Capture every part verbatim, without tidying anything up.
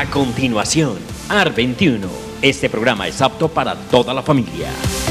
A continuación, A R veintiuno. Este programa es apto para toda la familia.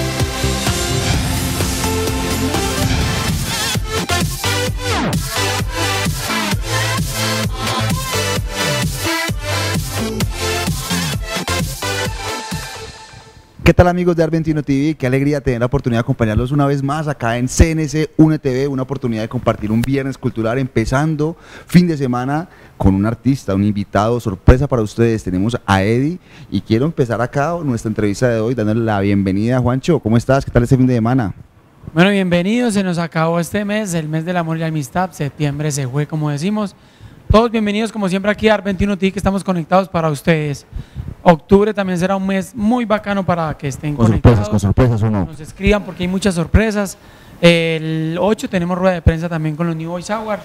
¿Qué tal, amigos de A R veintiuno T V? Qué alegría tener la oportunidad de acompañarlos una vez más acá en C N C Une T V, una oportunidad de compartir un viernes cultural empezando fin de semana con un artista, un invitado sorpresa para ustedes. Tenemos a Eddie y quiero empezar acá nuestra entrevista de hoy dándole la bienvenida a Juancho. ¿Cómo estás? ¿Qué tal este fin de semana? Bueno, bienvenidos, se nos acabó este mes, el mes del amor y la amistad, septiembre se fue como decimos. Todos bienvenidos como siempre aquí a A R veintiuno T V, que estamos conectados para ustedes. Octubre también será un mes muy bacano para que estén con conectados. Sorpresas, con sorpresas o no. Nos escriban porque hay muchas sorpresas. El ocho tenemos rueda de prensa también con los New Boys Award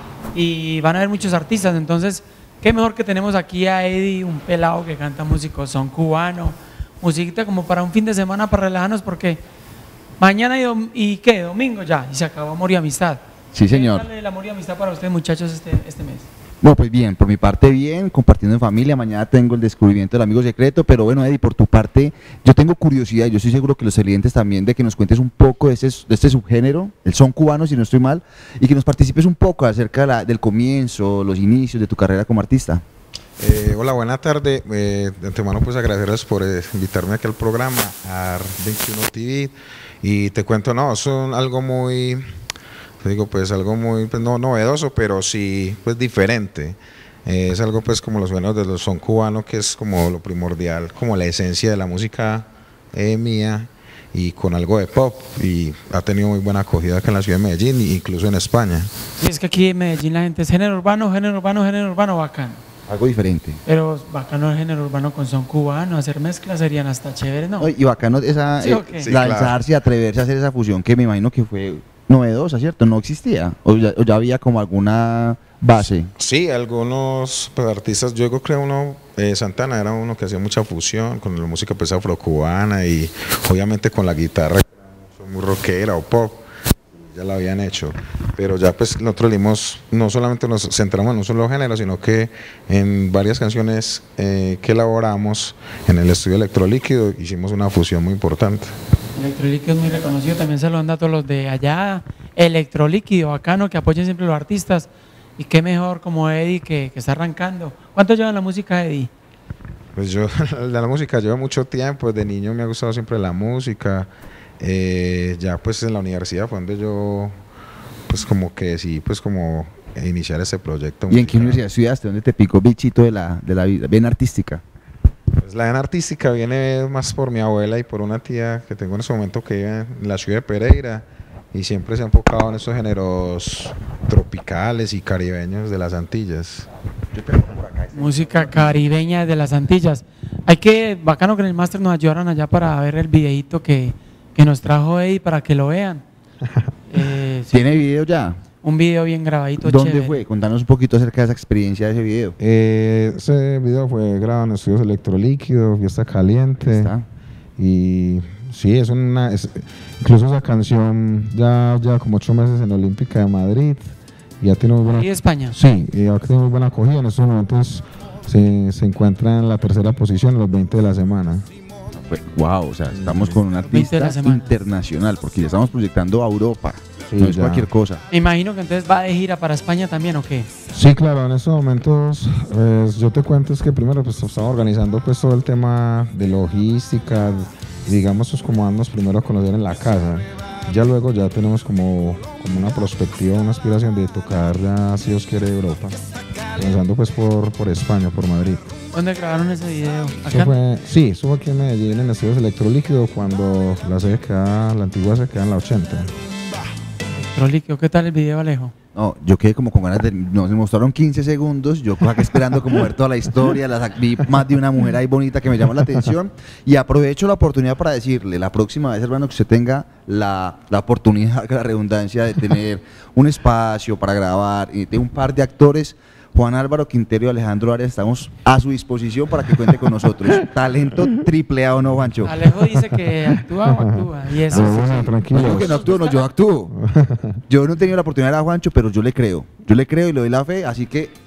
y van a haber muchos artistas, entonces qué mejor que tenemos aquí a Eddie, un pelado que canta músico son cubano, musiquita como para un fin de semana para relajarnos porque mañana y, dom y qué, domingo ya, y se acabó Amor y Amistad. Sí, señor. ¿Qué tal el amor y amistad para ustedes, muchachos, este, este mes? Bueno, pues bien, por mi parte bien, compartiendo en familia. Mañana tengo el descubrimiento del amigo secreto, pero bueno, Eddie, por tu parte, yo tengo curiosidad, y yo estoy seguro que los televidentes también, de que nos cuentes un poco de este, de este subgénero, el son cubano, si no estoy mal, y que nos participes un poco acerca de la, del comienzo, los inicios de tu carrera como artista. Eh, hola, buena tarde. Eh, de antemano, pues agradecerles por eh, invitarme aquí al programa A R veintiuno T V. Y te cuento, no, son algo muy, te digo, pues algo muy, pues no novedoso, pero sí, pues diferente. Eh, es algo, pues, como los géneros de los son cubano, que es como lo primordial, como la esencia de la música eh, mía, y con algo de pop. Y ha tenido muy buena acogida acá en la ciudad de Medellín, e incluso en España. Sí, es que aquí en Medellín la gente es género urbano, género urbano, género urbano, bacano. Algo diferente. Pero bacano el género urbano con son cubano, hacer mezclas serían hasta chévere, ¿no? Y bacano esa, ¿Sí, eh, o qué? Sí, lanzarse claro. y atreverse a hacer esa fusión que me imagino que fue novedosa, ¿cierto? No existía, o ya, o ya había como alguna base. Sí, algunos pues, artistas, yo creo que uno, eh, Santana era uno que hacía mucha fusión con la música pues afrocubana y obviamente con la guitarra muy rockera o pop, ya la habían hecho, pero ya pues nosotros dimos, no solamente nos centramos en un solo género, sino que en varias canciones eh, que elaboramos en el estudio Electrolíquido hicimos una fusión muy importante. Electrolíquido es muy reconocido, también saludando a todos los de allá, Electrolíquido, bacano, que apoyen siempre a los artistas, y qué mejor como Eddie que, que está arrancando. ¿Cuánto lleva la música, Eddie? Pues yo, la, la música lleva mucho tiempo, de niño me ha gustado siempre la música, eh, ya pues en la universidad fue donde yo, pues como que decidí pues como iniciar ese proyecto. ¿Y en qué universidad estudiaste? ¿Dónde te picó bichito de la, de la vida, bien artística? Pues la vena artística viene más por mi abuela y por una tía que tengo en ese momento que vive en la ciudad de Pereira y siempre se ha enfocado en esos géneros tropicales y caribeños de las Antillas. Música caribeña de las Antillas. Hay que, bacano que en el máster nos ayudaran allá para ver el videíto que, que nos trajo Eddie para que lo vean. Eh, sí, ¿Tiene video ya? un video bien grabadito, ¿Dónde chévere. fue? Contanos un poquito acerca de esa experiencia de ese video. Eh, ese video fue grabado en estudios Electrolíquido, Fiesta Caliente. Está. Y sí, es una. Es, incluso esa canción ya lleva como ocho meses en Olímpica de Madrid. Y ya tiene muy buena. ¿Y de España? Sí, y ya tiene muy buena acogida. En estos momentos se, se encuentra en la tercera posición, en los veinte de la semana. Pues, wow, o sea, estamos con un veinte de la artista semana. internacional, porque ya estamos proyectando a Europa. Sí, no es ya. cualquier cosa. Me imagino que entonces va de gira para España también, ¿o qué? Sí, claro, en estos momentos pues, yo te cuento es que primero pues estamos organizando pues todo el tema de logística, y digamos pues como darnos primero a conocer en la casa. Ya luego ya tenemos como, como una perspectiva, una aspiración de tocar ya, si Dios quiere, Europa. Comenzando pues por, por España, por Madrid. ¿Dónde grabaron ese video? Eso ¿Acá? fue, sí, estuvo aquí en Medellín en estudios Electrolíquido cuando la sede queda, la antigua se queda en la ochenta. Electrolíquido, ¿qué tal el video, Alejo? No, yo quedé como con ganas de. Nos mostraron quince segundos. Yo acá esperando como ver toda la historia. Las, vi más de una mujer ahí bonita que me llamó la atención. Y aprovecho la oportunidad para decirle: la próxima vez, hermano, que usted tenga la, la oportunidad, la redundancia de tener un espacio para grabar y de un par de actores. Juan Álvaro Quintero y Alejandro Arias, estamos a su disposición para que cuente con nosotros. Talento triple A, ¿o no, Juancho? Alejo dice que actúa o actúa. Y eso No, sí, bueno, sí. tranquilo. No digo que no actúo, no, yo actúo. Yo no he tenido la oportunidad de ver a Juancho, pero yo le creo. Yo le creo y le doy la fe, así que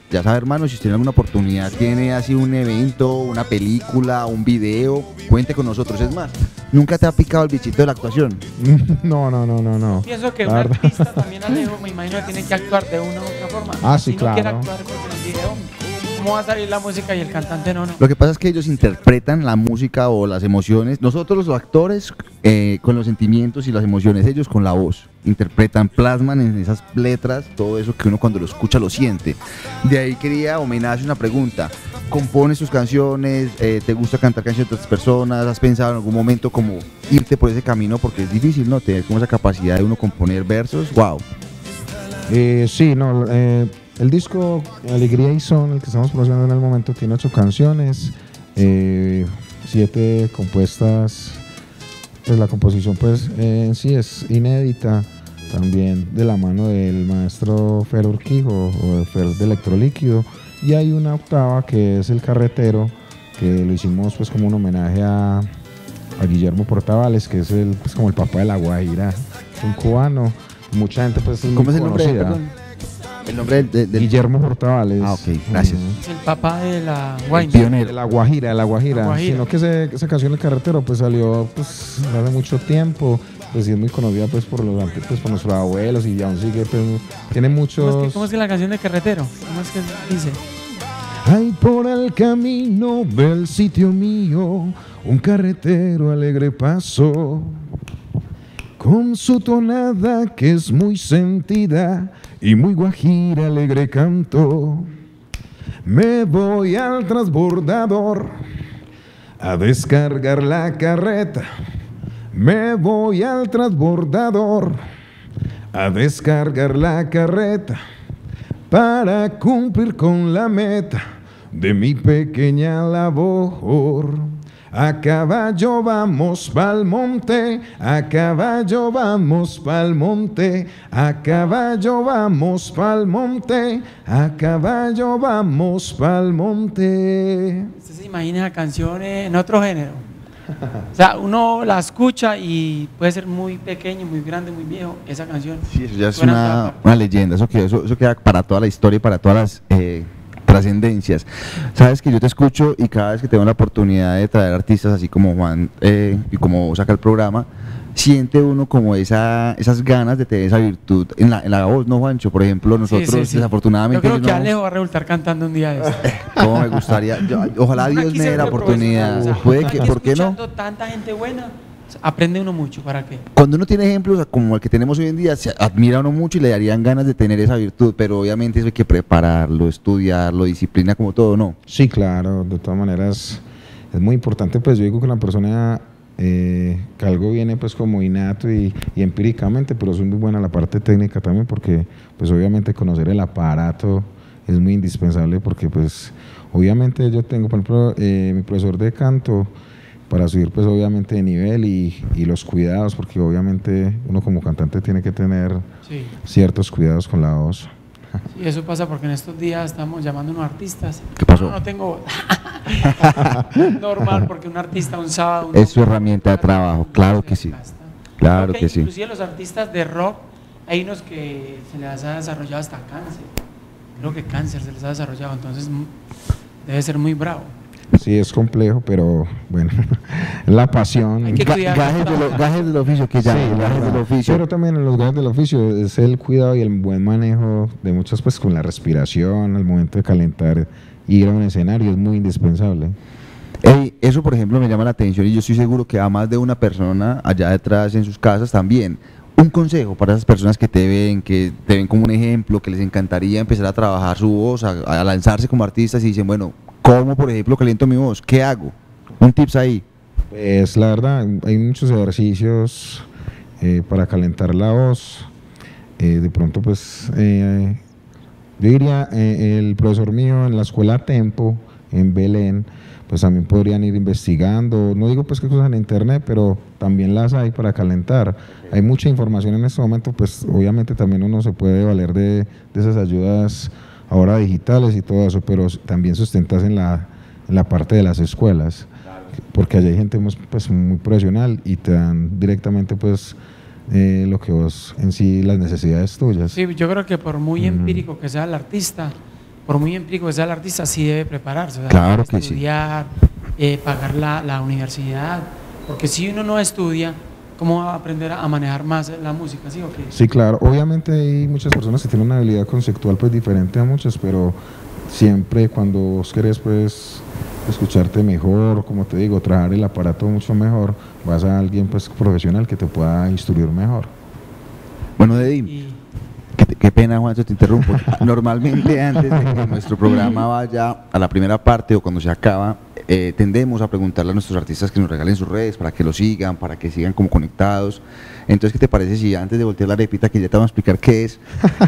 ya sabe, hermano, si usted en alguna oportunidad tiene así un evento, una película, un video, cuente con nosotros. Es más, ¿nunca te ha picado el bichito de la actuación? No, no, no, no, no. Pienso que La un verdad. artista también, Alejo, me imagino que tiene que actuar de una u otra forma. Ah, sí, si no quiere claro. actuar con el video, ¿cómo va a salir la música y el cantante no? no? Lo que pasa es que ellos interpretan la música o las emociones, nosotros los actores eh, con los sentimientos y las emociones, ellos con la voz, interpretan, plasman en esas letras todo eso que uno cuando lo escucha lo siente. De ahí quería o me nace una pregunta: ¿compones tus canciones? Eh, ¿Te gusta cantar canciones de otras personas? ¿Has pensado en algún momento como irte por ese camino? Porque es difícil, ¿no? Tener como esa capacidad de uno componer versos, wow. Eh, sí, no, eh, el disco Alegría y Son, el que estamos produciendo en el momento, tiene ocho canciones, eh, siete compuestas. Pues la composición pues eh, en sí es inédita, también de la mano del maestro Fer Urquijo o de Fer de Electrolíquido, y hay una octava que es El Carretero, que lo hicimos pues como un homenaje a, a Guillermo Portavales, que es el, pues, como el papá de la Guajira, es un cubano, mucha gente pues es muy ¿Cómo es el nombre? conocida. Perdón. El nombre del... del- del- Guillermo Portavales. Ah, ok, gracias. Ujú. Es el papá de la el wine. pionero. De la Guajira, de la Guajira, La Guajira. sino que ese- esa canción El Carretero pues salió pues hace mucho tiempo, pues sí es muy conocida pues por los ante- pues por nuestros abuelos y aún sigue pues tiene ¿Cómo muchos. es, que, ¿Cómo es que la canción de Carretero? ¿Cómo es que dice? Hay por el camino del sitio mío un carretero alegre paso, con su tonada que es muy sentida y muy guajira alegre canto. Me voy al transbordador a descargar la carreta. Me voy al transbordador a descargar la carreta para cumplir con la meta de mi pequeña labor. A caballo vamos pa'l monte, a caballo vamos pa'l monte, a caballo vamos pa'l monte, a caballo vamos pa'l monte. Usted se imagina la canción en otro género. O sea, uno la escucha y puede ser muy pequeño, muy grande, muy viejo. Esa canción. Sí, eso ya es suena una, para- una leyenda, eso queda, eso, eso queda para toda la historia y para todas las eh, trascendencias. Sabes que yo te escucho y cada vez que tengo la oportunidad de traer artistas así como Juan eh, y como saca el programa, siente uno como esa, esas ganas de tener esa virtud en la, en la voz, ¿no, Juancho? Por ejemplo, Sí, nosotros sí, sí. desafortunadamente... Yo creo que no- Alejo va a resultar cantando un día de esto. Como me gustaría, yo- ojalá Uno Dios aquí me se dé la vuelve oportunidad. profesional, o sea, Puede uno que, aquí ¿por qué no? escuchando tanta gente buena, o sea, aprende uno mucho. ¿Para qué? Cuando uno tiene ejemplos como el que tenemos hoy en día, se admira a uno mucho y le darían ganas de tener esa virtud, pero obviamente eso hay que prepararlo, estudiarlo, disciplina como todo, ¿no? Sí, claro, de todas maneras es muy importante, pues yo digo que la persona, eh, que algo viene pues como innato y, y empíricamente, pero es muy buena la parte técnica también, porque pues obviamente conocer el aparato es muy indispensable, porque pues obviamente yo tengo, por ejemplo, eh, mi profesor de canto, para subir pues obviamente de nivel y, y los cuidados, porque obviamente uno como cantante tiene que tener Sí. ciertos cuidados con la voz. Y eso pasa porque en estos días estamos llamando a unos artistas. ¿Qué pasó? No, no tengo. Normal, porque un artista un sábado. Es su herramienta de trabajo, claro que sí. Claro Creo que sí. Inclusive los artistas de rock, hay unos que se les ha desarrollado hasta cáncer. Creo que cáncer se les ha desarrollado, entonces mm, debe ser muy bravo. Sí, es complejo, pero bueno, la pasión. Hay que Ga- cuidar gajes, la- de lo- gajes del oficio que ya, Sí, gajes del verdad. oficio. Pero también en los gajes del oficio es el cuidado y el buen manejo de muchas, pues con la respiración, al momento de calentar y ir a un escenario es muy indispensable. Ey, eso, por ejemplo, me llama la atención y yo estoy seguro que a más de una persona allá detrás en sus casas también. Un consejo para esas personas que te ven, que te ven como un ejemplo, que les encantaría empezar a trabajar su voz, a, a lanzarse como artistas y dicen, bueno, ¿cómo, por ejemplo, caliento mi voz? ¿Qué hago? Un tips ahí. Pues la verdad, hay muchos ejercicios eh, para calentar la voz. Eh, de pronto, pues, eh, yo diría, eh, el profesor mío en la escuela Tempo, en Belén, pues también podrían ir investigando. No digo pues que cosas en internet, pero también las hay para calentar. Hay mucha información en este momento, pues obviamente también uno se puede valer de, de esas ayudas ahora digitales y todo eso, pero también sustentas en la, en la parte de las escuelas, porque allá hay gente muy, pues, muy profesional y te dan directamente pues eh, lo que vos en sí, las necesidades tuyas. Sí, yo creo que por muy Ujú. empírico que sea el artista, por muy empírico que sea el artista, sí debe prepararse, o sea, Claro que sí. estudiar, eh, pagar la, la universidad, porque si uno no estudia, ¿cómo va a aprender a manejar más la música? ¿Sí o qué? Sí, claro. Obviamente hay muchas personas que tienen una habilidad conceptual pues diferente a muchas, pero siempre cuando vos querés pues escucharte mejor, como te digo, trabajar el aparato mucho mejor, vas a alguien pues profesional que te pueda instruir mejor. Bueno, Eddie, Y qué, qué pena, Juancho, te interrumpo. Normalmente antes de que nuestro programa vaya a la primera parte o cuando se acaba, eh, tendemos a preguntarle a nuestros artistas que nos regalen sus redes para que lo sigan, para que sigan como conectados. Entonces, ¿qué te parece si antes de voltear la arepita, que ya te vamos a explicar qué es,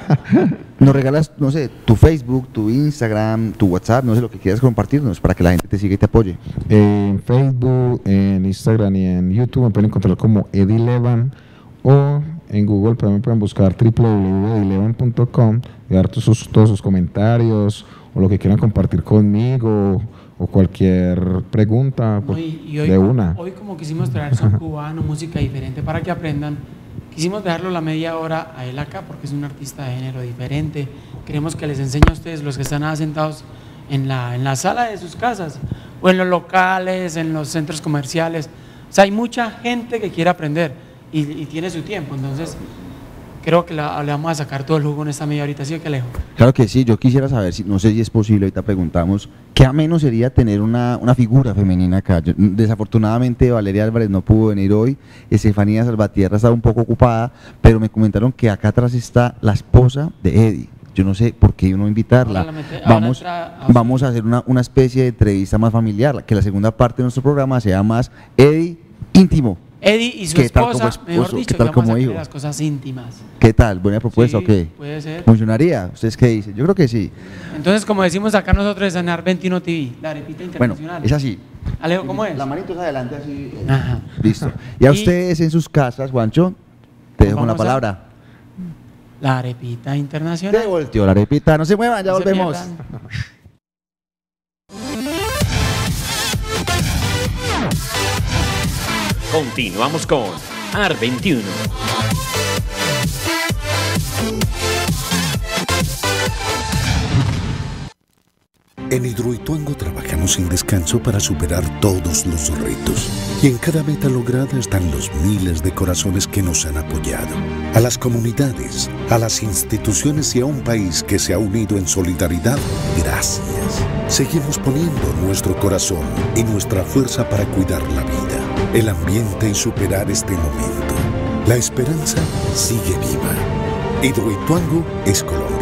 nos regalas, no sé, tu Facebook, tu Instagram, tu WhatsApp, no sé, lo que quieras compartirnos para que la gente te siga y te apoye? En Facebook, en Instagram y en YouTube me pueden encontrar como Eddie Levan, o en Google también pueden buscar w w w punto eddie levan punto com y dar todos sus, todos sus comentarios o lo que quieran compartir conmigo o cualquier pregunta no, pues, y- y hoy, de una. hoy como quisimos traer son cubano, música diferente para que aprendan, quisimos dejarlo la media hora a él acá porque es un artista de género diferente. Queremos que les enseñe a ustedes, los que están sentados en la, en la sala de sus casas o en los locales, en los centros comerciales. O sea, hay mucha gente que quiere aprender y, y tiene su tiempo, entonces creo que la- le vamos a sacar todo el jugo en esta media horita, ¿sí o qué, Alejo? Claro que sí, yo quisiera saber, si no sé si es posible, ahorita preguntamos, ¿qué ameno sería tener una, una figura femenina acá? Yo- desafortunadamente Valeria Álvarez no pudo venir hoy, Estefanía Salvatierra estaba un poco ocupada, pero me comentaron que acá atrás está la esposa de Eddie. Yo no sé por qué no invitarla. Ahora la mete- ahora Vamos, entra a- vamos a hacer una, una especie de entrevista más familiar, que la segunda parte de nuestro programa sea más Eddie íntimo. Eddie y su ¿Qué tal como esposa, esposo? mejor ¿Qué dicho, tal que vamos como a hijo? tener las cosas íntimas. ¿Qué tal? ¿Buena propuesta Sí, o qué? puede ser. ¿Funcionaría? ¿Ustedes qué dicen? Yo creo que sí. Entonces, como decimos acá nosotros de Sanar veintiuno T V, la arepita Bueno, internacional. es así. Alejo, ¿cómo es? La manito es adelante así. eh, Ajá. Listo. Y a Y- ustedes en sus casas, Juancho, te dejo con la Vamos a- palabra. La arepita Te internacional. volteó la arepita. No se muevan, ya No se volvemos. pierdan. Continuamos con A R veintiuno. En Hidroituango trabajamos sin descanso para superar todos los retos. Y en cada meta lograda están los miles de corazones que nos han apoyado. A las comunidades, a las instituciones y a un país que se ha unido en solidaridad, gracias. Seguimos poniendo nuestro corazón y nuestra fuerza para cuidar la vida, el ambiente y superar este momento. La esperanza sigue viva. Hidroituango es Colombia.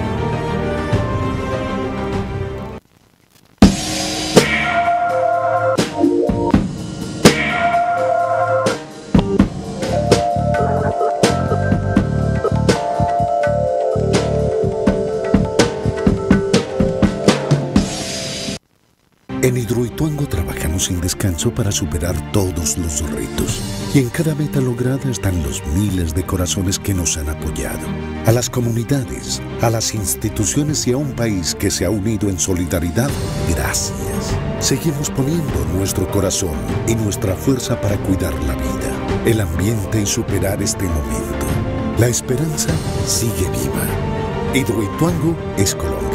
En Hidroituango trabajamos sin descanso para superar todos los retos. Y en cada meta lograda están los miles de corazones que nos han apoyado. A las comunidades, a las instituciones y a un país que se ha unido en solidaridad, gracias. Seguimos poniendo nuestro corazón y nuestra fuerza para cuidar la vida, el ambiente y superar este momento. La esperanza sigue viva. Hidroituango es Colombia.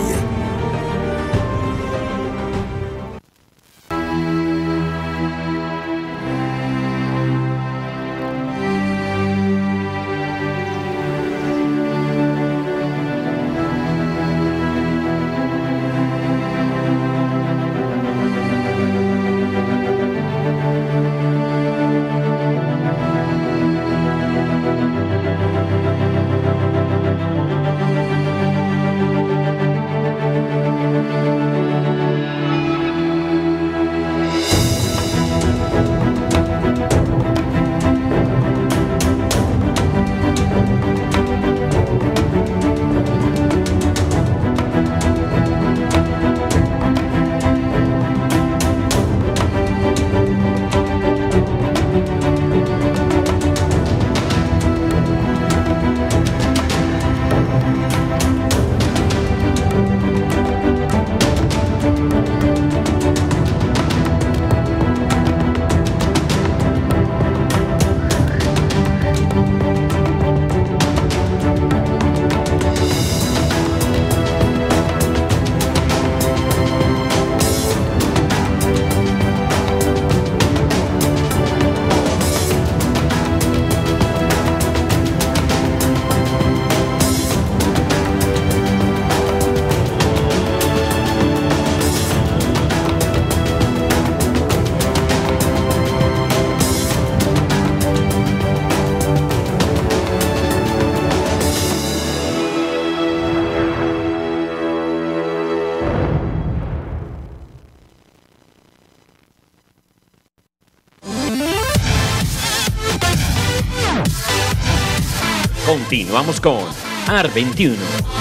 Continuamos con A R veintiuno.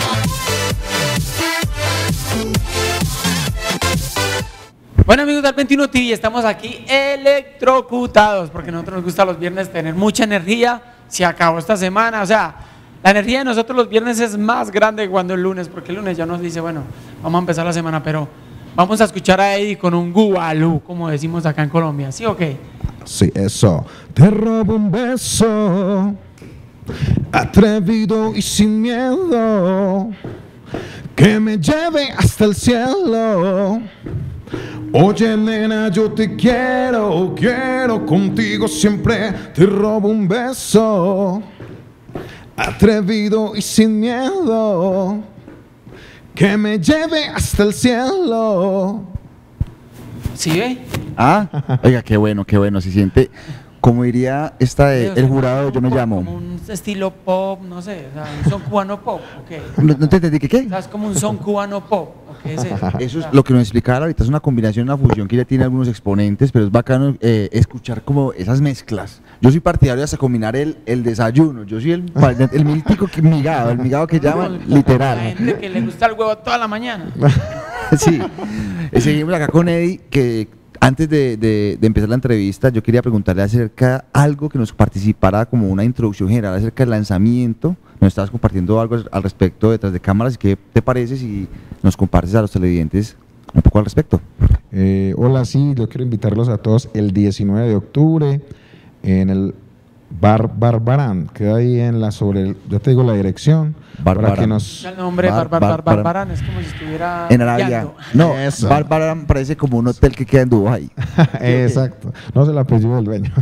Bueno, amigos del veintiuno T V, estamos aquí electrocutados porque a nosotros nos gusta los viernes tener mucha energía. Se acabó esta semana, o sea, la energía de nosotros los viernes es más grande que cuando el lunes, porque el lunes ya nos dice, bueno, vamos a empezar la semana, pero vamos a escuchar a Eddie con un gualú, como decimos acá en Colombia, ¿sí o qué? Sí, eso. Te robo un beso, atrevido y sin miedo, que me lleve hasta el cielo. Oye, nena, yo te quiero, quiero contigo siempre. Te robo un beso, atrevido y sin miedo, que me lleve hasta el cielo. ¿Sí ve? Ah, oiga, qué bueno, qué bueno. Se siente, como diría esta de, Sí, o sea, el jurado, yo me como- llamo. Como un estilo pop, no sé, o sea, un son cubano pop, ¿ok? No, no te entendí, ¿qué qué? O sea, es como un son cubano pop, ¿ok? Es eso. Eso es lo que nos explicaba ahorita, es una combinación, una fusión que ya tiene algunos exponentes, pero es bacano eh, escuchar como esas mezclas. Yo soy partidario de hasta combinar el, el desayuno, yo soy el, el mítico que, migado, el migado que llaman, La literal. gente que le gusta el huevo toda la mañana. Sí, Eh, seguimos acá con Eddie, que antes de, de- de empezar la entrevista yo quería preguntarle acerca de algo que nos participara como una introducción general acerca del lanzamiento. Nos estabas compartiendo algo al respecto detrás de cámaras, ¿qué te parece si nos compartes a los televidentes un poco al respecto? Eh, hola, sí, yo quiero invitarlos a todos el diecinueve de octubre en el Bar Barbarán, queda ahí en la sobre, el- ya te digo la dirección, para Barbarán. que nos... El nombre Bar- Bar, Bar, Bar- Bar- Bar- Barbarán es como si estuviera En Arabia. guiando. No, Eso. Bárbara parece como un hotel que queda en Dubái. Exacto, no se la apellido del dueño.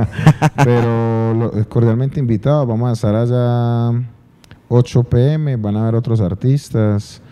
Pero lo- cordialmente invitados, vamos a estar allá ocho pe eme, van a haber otros artistas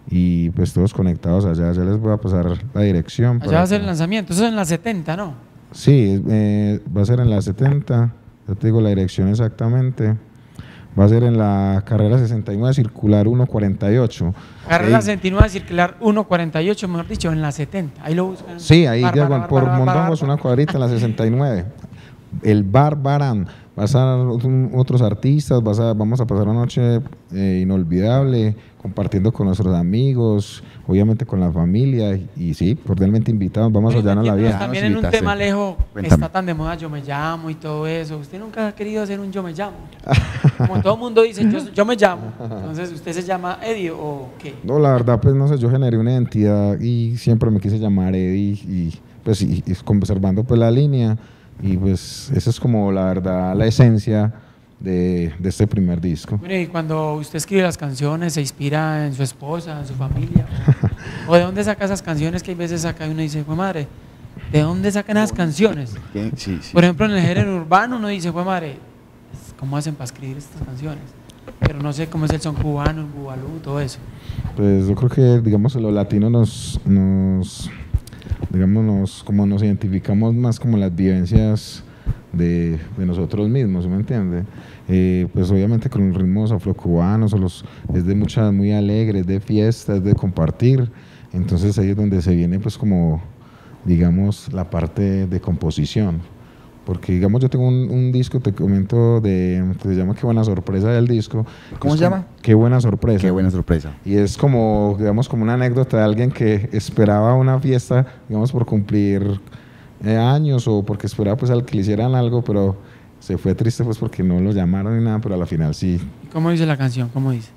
y pues todos conectados allá, ya les voy a pasar la dirección. Allá para va a ser que- el lanzamiento, eso es en la setenta, ¿no? Sí, eh, va a ser en la setenta, yo te digo la dirección exactamente. Va a ser en la carrera sesenta y nueve, circular ciento cuarenta y ocho. Carrera Ey. sesenta y nueve, circular ciento cuarenta y ocho, mejor dicho, en la setenta. Ahí lo buscan. Sí, ahí Bar, diagon- bar, bar, por bar, bar, Mondongos, bar, una bar. cuadrita en la sesenta y nueve. El Barbarán. Va a estar otro- otros artistas, vas a- vamos a pasar una noche eh, inolvidable, compartiendo con nuestros amigos, obviamente con la familia. Y, y sí, cordialmente invitados, vamos Oye, allá en la metiéndonos vida. también nos en un invitaste. tema lejos que Cuéntame. está tan de moda, yo me llamo y todo eso. ¿Usted nunca ha querido hacer un yo me llamo? Como todo el mundo dice, yo, yo me llamo. Entonces, ¿usted se llama Eddie o qué? No, la verdad, pues no sé, yo generé una identidad y siempre me quise llamar Eddie y pues y, y conservando pues la línea y pues esa es como la verdad, la esencia de, de este primer disco. Mire, y cuando usted escribe las canciones, ¿se inspira en su esposa, en su familia? ¿O, o de dónde saca esas canciones que hay veces saca y uno dice, fue madre, ¿de dónde sacan esas canciones? Sí, sí. Por ejemplo, en el género urbano uno dice, fue madre, ¿cómo hacen para escribir estas canciones? Pero no sé cómo es el son cubano, el bubalú, todo eso. Pues yo creo que, digamos, los latinos nos, nos digamos, nos, como nos identificamos más como las vivencias de, de nosotros mismos, ¿sí me entiende? Eh, pues obviamente con los ritmos afrocubanos, o los, es de muchas, muy alegres, de fiestas, de compartir, entonces ahí es donde se viene pues como, digamos, la parte de composición. Porque, digamos, yo tengo un, un disco, te comento, de, que se llama Qué buena sorpresa del disco. ¿Cómo Es se como- llama? Qué buena sorpresa. Qué buena sorpresa. Y es como, digamos, como una anécdota de alguien que esperaba una fiesta, digamos, por cumplir eh, años o porque esperaba pues al que le hicieran algo, pero se fue triste pues porque no lo llamaron ni nada, pero a la final sí. ¿Y cómo dice la canción? ¿Cómo dice?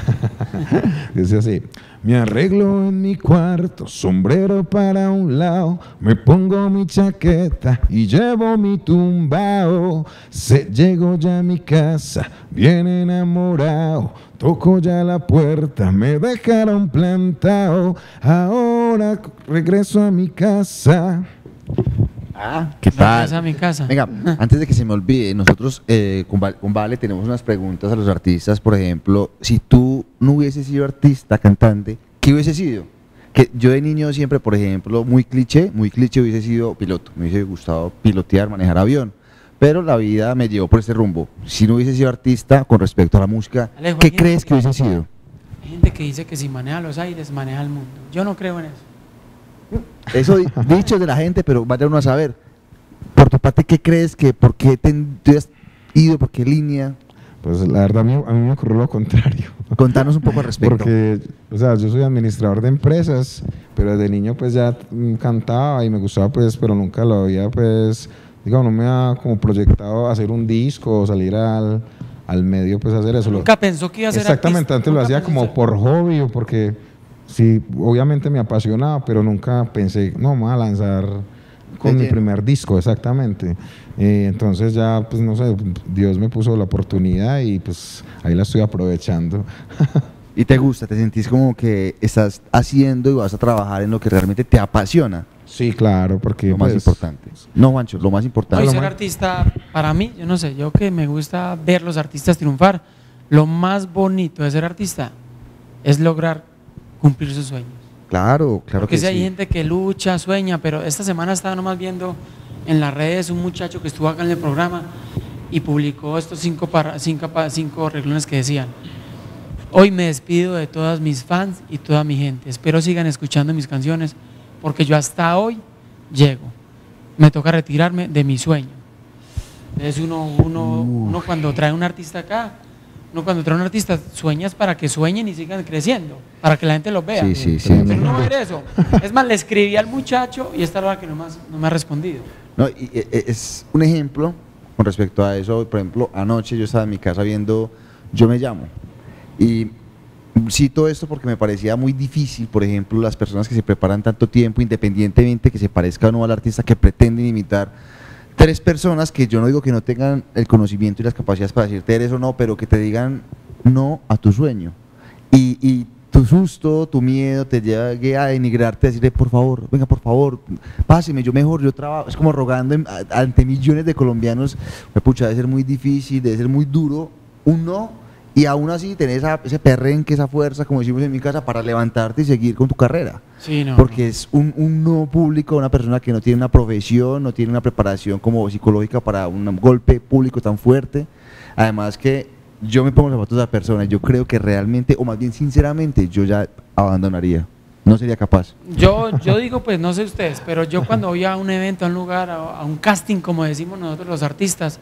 Dice así: me arreglo en mi cuarto, sombrero para un lado, me pongo mi chaqueta y llevo mi tumbao. Se llego ya a mi casa, bien enamorado, toco ya la puerta, me dejaron plantado. Ahora regreso a mi casa. Ah, ¿qué Regreso tal? a mi casa. Venga, antes de que se me olvide, nosotros eh, con, Val- con Vale tenemos unas preguntas a los artistas. Por ejemplo, si tú no hubieses sido artista, cantante, ¿qué hubiese sido? Que yo de niño siempre, por ejemplo, muy cliché, muy cliché hubiese sido piloto. Me hubiese gustado pilotear, manejar avión. Pero la vida me llevó por ese rumbo. Si no hubiese sido artista, con respecto a la música, Alejo, ¿qué hay crees gente- que hubiese sido? Hay gente que dice que si maneja los aires, maneja el mundo. Yo no creo en eso. Eso di- dicho de la gente, pero vaya uno a saber. Por tu parte, ¿qué crees que, por qué te, te has ido, por qué línea? Pues la verdad a mí, a mí me ocurrió lo contrario. Contanos un poco al respecto. Porque, o sea, yo soy administrador de empresas, pero desde niño pues ya mm, cantaba y me gustaba pues, pero nunca lo había pues, digamos, no me había como proyectado hacer un disco o salir al, al medio pues a hacer eso. Nunca pensó que iba a ser Exactamente, artista. antes lo Nunca hacía pensó como ser- por hobby o porque, sí, obviamente me apasionaba, pero nunca pensé, no, me voy a lanzar con De mi lleno. primer disco, exactamente. Eh, entonces ya, pues no sé, Dios me puso la oportunidad y pues ahí la estoy aprovechando. ¿Y te gusta? ¿Te sentís como que estás haciendo y vas a trabajar en lo que realmente te apasiona? Sí, claro, porque Lo más pues, importante. No, Juancho, lo más No, importante. y lo ser más- artista, para mí, yo no sé, yo que me gusta ver los artistas triunfar, lo más bonito de ser artista es lograr cumplir sus sueños. Claro, claro Porque que si hay sí. gente que lucha, sueña, pero esta semana estaba nomás viendo en las redes un muchacho que estuvo acá en el programa y publicó estos cinco, para, cinco, pa- cinco renglones que decían: hoy me despido de todas mis fans y toda mi gente, espero sigan escuchando mis canciones porque yo hasta hoy llego, me toca retirarme de mi sueño. Entonces uno, uno, uno cuando trae un artista acá, uno cuando trae un artista sueñas para que sueñen y sigan creciendo, para que la gente los vea. Sí, sí, sí. Pero no ver eso. Es más, le escribí al muchacho y esta es la hora que no, más, no me ha respondido. No, y, e- e- es un ejemplo con respecto a eso. Por ejemplo, anoche yo estaba en mi casa viendo Yo Me Llamo. Y cito esto porque me parecía muy difícil, por ejemplo, las personas que se preparan tanto tiempo, independientemente que se parezca o no al artista que pretenden imitar. Tres personas que yo no digo que no tengan el conocimiento y las capacidades para decirte eres o no, pero que te digan no a tu sueño. Y, y tu susto, tu miedo te llegue a denigrarte, a decirle por favor, venga por favor, páseme, yo mejor, yo trabajo. Es como rogando en- a- ante millones de colombianos. Me pucha, debe ser muy difícil, debe ser muy duro un no. Y aún así tener esa, ese perrenque, esa fuerza, como decimos en mi casa, para levantarte y seguir con tu carrera. Sí, no. Porque es un, un no público, una persona que no tiene una profesión, no tiene una preparación como psicológica para un golpe público tan fuerte. Además que yo me pongo en los zapatos de la persona y yo creo que realmente, o más bien sinceramente, yo ya abandonaría. No sería capaz. Yo, yo digo, pues no sé ustedes, pero yo cuando voy a un evento, a un lugar, a, a un casting, como decimos nosotros los artistas,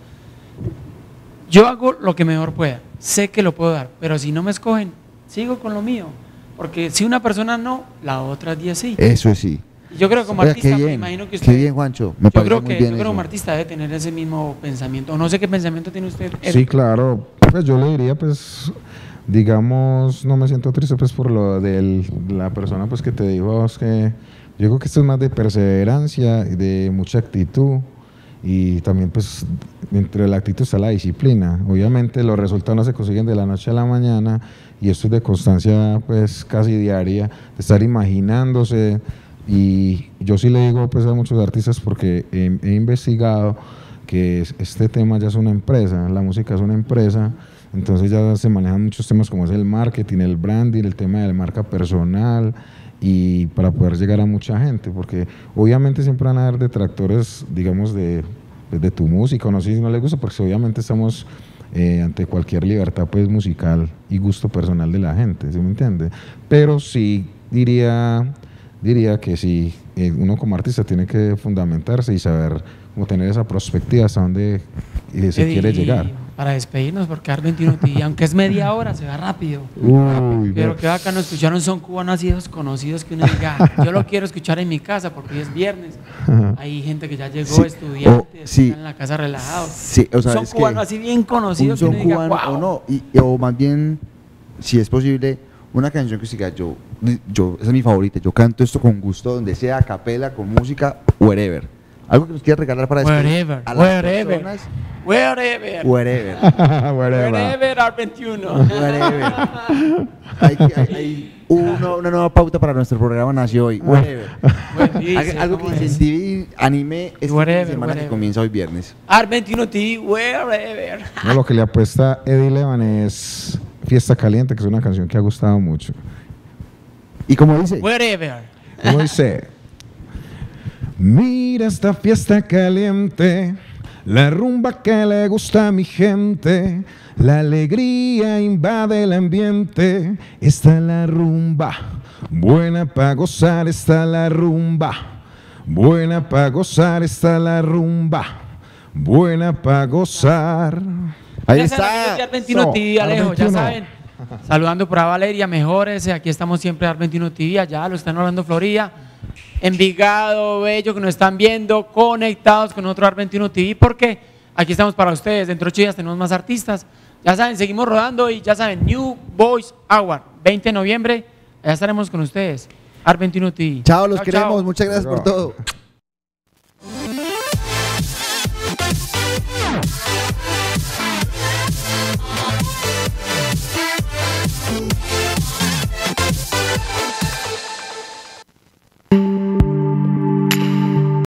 yo hago lo que mejor pueda. Sé que lo puedo dar, pero si no me escogen, sigo con lo mío. Porque si una persona no, la otra diez sí. Eso es sí. Yo creo que como Oiga, artista, qué me bien, imagino que qué usted. bien, Juancho. Me yo parece creo muy que, bien yo creo que como eso. artista debe tener ese mismo pensamiento. O no sé qué pensamiento tiene usted. Sí, claro. Pues yo le diría, pues, digamos, no me siento triste pues por lo de la persona pues que te dijo, es que yo creo que esto es más de perseverancia, y de mucha actitud y también pues entre la actitud está la disciplina. Obviamente los resultados no se consiguen de la noche a la mañana y esto es de constancia pues casi diaria, de estar imaginándose. Y yo sí le digo pues a muchos artistas porque he, he investigado que es- este tema ya es una empresa, la música es una empresa, entonces ya se manejan muchos temas como es el marketing, el branding, el tema de la marca personal y para poder llegar a mucha gente, porque obviamente siempre van a haber detractores, digamos, de, pues, de tu música, o no sé si no les gusta, porque obviamente estamos eh, ante cualquier libertad pues musical y gusto personal de la gente, ¿sí me entiende? Pero sí diría, diría que sí, eh, uno como artista tiene que fundamentarse y saber cómo tener esa perspectiva hasta dónde eh, se Y quiere llegar. Para despedirnos, porque Ar veintiuno T V, aunque es media hora, se va rápido. Uy, Pero que acá no escucharon son cubanos así desconocidos que uno diga, "Ah, yo lo quiero escuchar en mi casa porque hoy es viernes". Hay gente que ya llegó, Sí, estudiantes, o- sí. están en la casa relajados. Sí, o sea, son es que cubanos así bien un conocidos que son uno diga, cubano "Wow". o no, y, y- o más bien, si es posible, una canción que usted diga, yo, yo, esa es mi favorita, yo canto esto con gusto, donde sea, a capela, con música, wherever. Algo que nos quiera regalar para despedir Wherever, a las wherever. personas, Wherever. wherever. Whatever. Wherever Ar veintiuno. Wherever. Hay, que- hay- hay uno- una nueva pauta para nuestro programa nació hoy. Wherever. Algo, algo que incentive y anime esta fin de Wherever, semana que wherever. comienza hoy viernes. Ar veintiuno T V, wherever. No, lo que le apuesta Eddie Levan es Fiesta Caliente, que es una canción que ha gustado mucho. Y como dice, Wherever. ¿Cómo dice? Mira esta fiesta caliente, la rumba que le gusta a mi gente, la alegría invade el ambiente, está la rumba, buena pa' gozar está la rumba, buena pa' gozar está la rumba, buena pa' gozar. Ahí Ya saben, amigos está. de Ar veintiuno So, T V, Ar Alejo, ya veintiuno. saben. Saludando por a Valeria, mejores. Aquí estamos siempre Ar veintiuno T V, allá lo están hablando Florida. Envigado, Bello, que nos están viendo, conectados con otro Ar veintiuno T V, porque aquí estamos para ustedes. Dentro de ocho días tenemos más artistas. Ya saben, seguimos rodando y ya saben, New Voice Award, veinte de noviembre, allá estaremos con ustedes. Ar veintiuno T V. Chao, los Chao, queremos. chao. Muchas gracias por todo.